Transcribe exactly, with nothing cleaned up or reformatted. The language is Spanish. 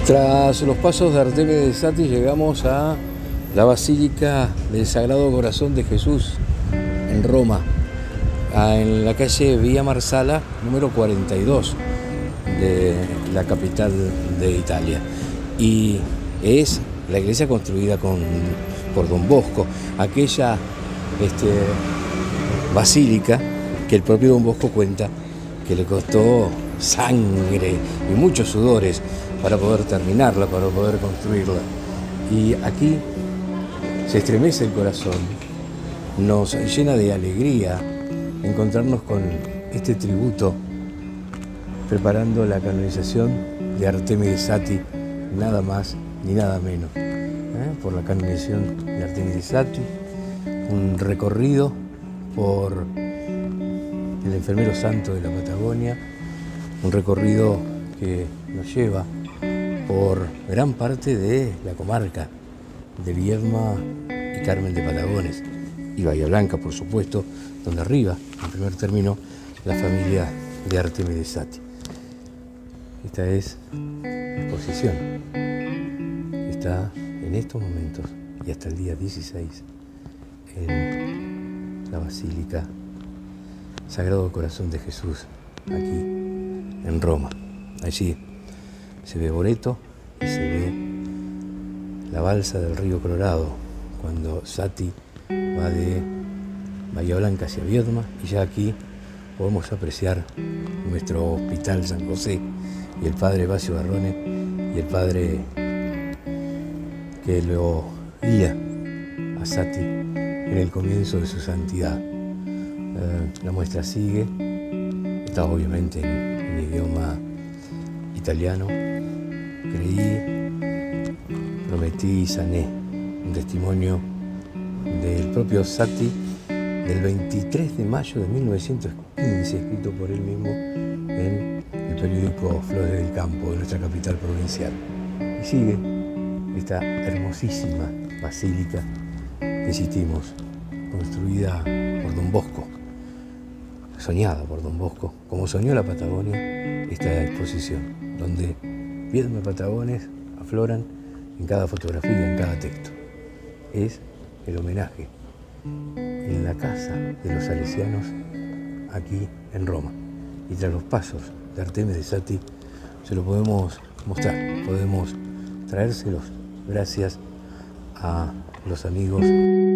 Tras los pasos de Artemides de Satis llegamos a la Basílica del Sagrado Corazón de Jesús en Roma, en la calle Vía Marsala número cuarenta y dos de la capital de Italia. Y es la iglesia construida con, por Don Bosco, aquella este, basílica que el propio Don Bosco cuenta que le costó sangre y muchos sudores para poder terminarla, para poder construirla. Y aquí se estremece el corazón, nos llena de alegría encontrarnos con este tributo preparando la canonización de Artemides de Satis, nada más ni nada menos. ¿Eh? Por la canonización de Artemides de Satis, un recorrido por el enfermero santo de la Patagonia, un recorrido que nos lleva por gran parte de la comarca de Viedma y Carmen de Patagones y Bahía Blanca, por supuesto, donde arriba, en primer término, la familia de Artemides de Satis. Esta es la exposición. Está en estos momentos y hasta el día dieciséis en la Basílica Sagrado Corazón de Jesús, aquí en Roma. Allí se ve Boreto y se ve la balsa del río Colorado, cuando Satis va de Bahía Blanca hacia Viedma, y ya aquí podemos apreciar nuestro Hospital San José y el padre Bacio Barrone y el padre que lo guía a Satis en el comienzo de su santidad. Eh, la muestra sigue, está obviamente en, en idioma italiano. Creí, prometí y sané, un testimonio del propio Satis del veintitrés de mayo de mil novecientos quince, escrito por él mismo en el periódico Flores del Campo de nuestra capital provincial. Y sigue esta hermosísima basílica que insistimos, construida por Don Bosco, soñada por Don Bosco, como soñó la Patagonia, esta exposición, donde Viedma y Patagones afloran en cada fotografía, en cada texto. Es el homenaje en la casa de los salesianos aquí en Roma. Y tras los pasos de Artemides de Satis se lo podemos mostrar, podemos traérselos gracias a los amigos